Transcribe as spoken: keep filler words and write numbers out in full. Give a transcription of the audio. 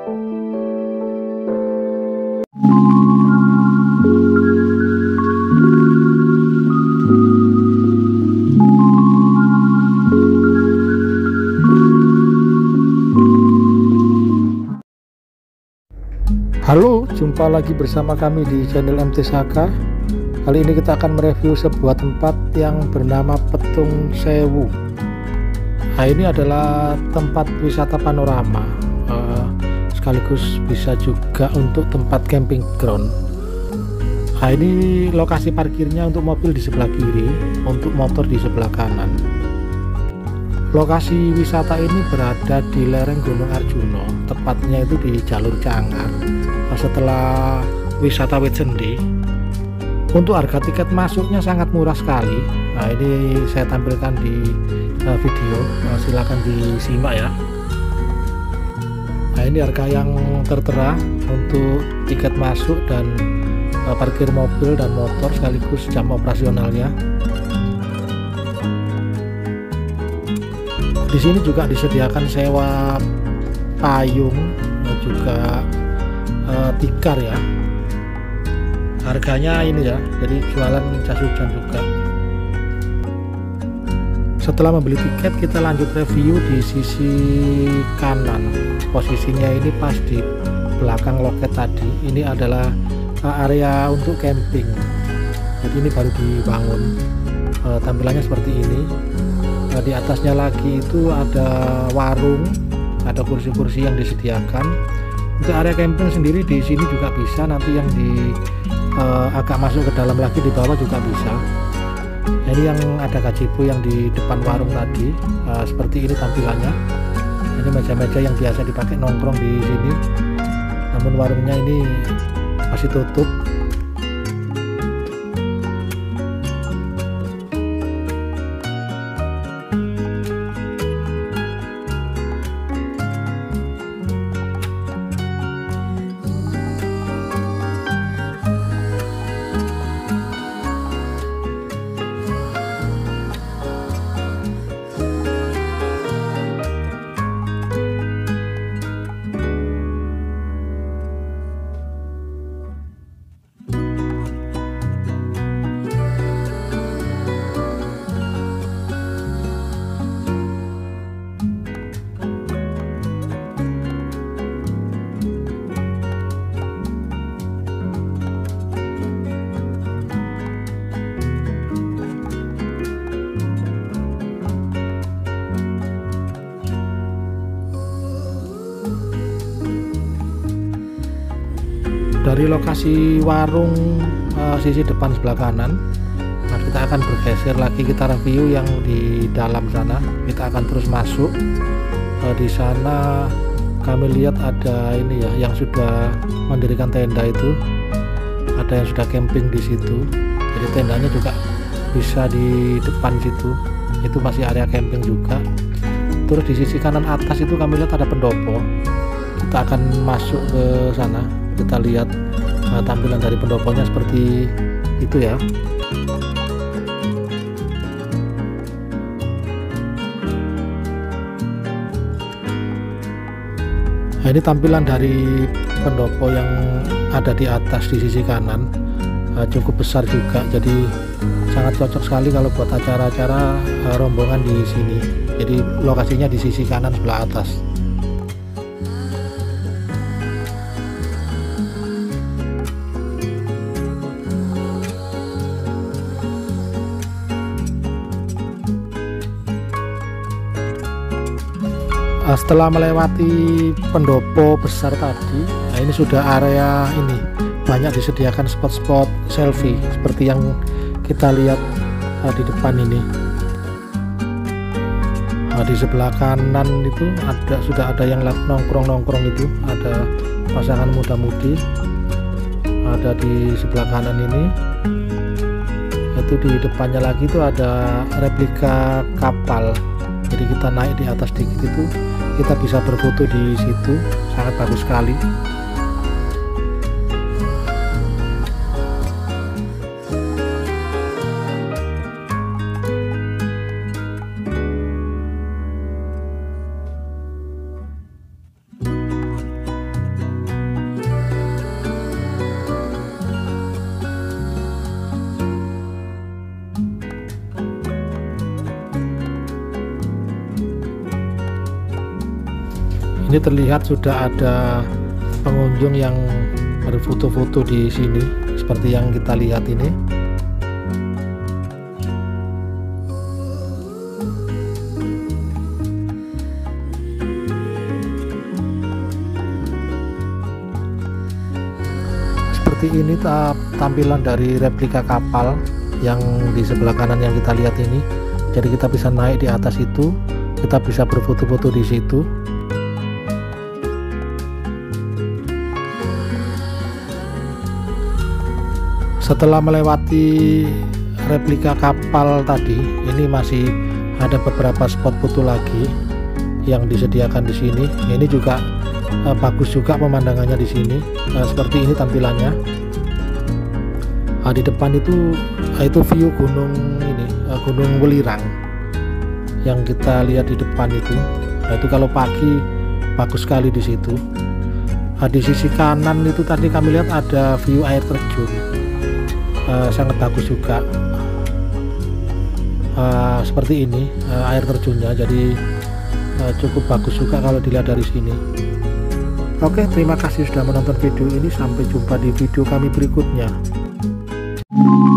Halo, jumpa lagi bersama kami di channel M T Saka. Kali ini kita akan mereview sebuah tempat yang bernama Petung Sewu. Nah, ini adalah tempat wisata panorama, eh, sekaligus bisa juga untuk tempat camping ground. Nah, ini lokasi parkirnya untuk mobil di sebelah kiri, untuk motor di sebelah kanan. Lokasi wisata ini berada di lereng Gunung Arjuno, tepatnya itu di jalur Cangar. Setelah wisata Witsendi, untuk harga tiket masuknya sangat murah sekali. Nah, ini saya tampilkan di uh, video, uh, silakan disimak ya. Nah, ini harga yang tertera untuk tiket masuk dan uh, parkir mobil dan motor sekaligus jam operasionalnya. Di sini juga disediakan sewa payung dan juga uh, tikar ya. Harganya ini ya, jadi jualan jas hujan juga. Setelah membeli tiket, kita lanjut review di sisi kanan. Posisinya ini pas di belakang loket tadi. Ini adalah uh, area untuk camping. Jadi ini baru dibangun. Uh, tampilannya seperti ini. Nah, di atasnya lagi itu ada warung, ada kursi-kursi yang disediakan. Untuk area camping sendiri di sini juga bisa, nanti yang di uh, agak masuk ke dalam lagi di bawah juga bisa. Nah, ini yang ada gazebo yang di depan warung tadi, uh, seperti ini tampilannya. Ini meja-meja yang biasa dipakai nongkrong di sini, namun warungnya ini masih tutup. Dari lokasi warung uh, sisi depan sebelah kanan, nah kita akan bergeser lagi, kita review yang di dalam sana. Kita akan terus masuk. Uh, di sana kami lihat ada ini ya, yang sudah mendirikan tenda itu, ada yang sudah camping di situ. Jadi tendanya juga bisa di depan situ. Itu masih area camping juga. Terus di sisi kanan atas itu kami lihat ada pendopo. Kita akan masuk ke sana. Kita lihat uh, tampilan dari pendoponya seperti itu ya. Nah, ini tampilan dari pendopo yang ada di atas di sisi kanan, uh, cukup besar juga, jadi sangat cocok sekali kalau buat acara-acara uh, rombongan di sini. Jadi lokasinya di sisi kanan sebelah atas. Setelah melewati pendopo besar tadi, nah ini sudah area ini banyak disediakan spot-spot selfie seperti yang kita lihat uh, di depan ini. Nah, di sebelah kanan itu ada sudah ada yang nongkrong-nongkrong, itu ada pasangan muda-mudi. Ada di sebelah kanan ini. Itu di depannya lagi itu ada replika kapal. Jadi kita naik di atas dikit itu, kita bisa berfoto di situ, sangat bagus sekali. Ini terlihat sudah ada pengunjung yang berfoto-foto di sini seperti yang kita lihat ini. Seperti ini tampilan dari replika kapal yang di sebelah kanan yang kita lihat ini. Jadi kita bisa naik di atas itu, kita bisa berfoto-foto di situ. Setelah melewati replika kapal tadi, ini masih ada beberapa spot foto lagi yang disediakan di sini. Ini juga eh, bagus juga pemandangannya di sini. Nah, seperti ini tampilannya. Nah, di depan itu itu view gunung ini, eh, Gunung Welirang yang kita lihat di depan itu. Nah, itu kalau pagi bagus sekali di situ. Nah, di sisi kanan itu tadi kami lihat ada view air terjun. Uh, sangat bagus juga, uh, seperti ini uh, air terjunnya, jadi uh, cukup bagus juga kalau dilihat dari sini. Oke, terima kasih sudah menonton video ini, sampai jumpa di video kami berikutnya.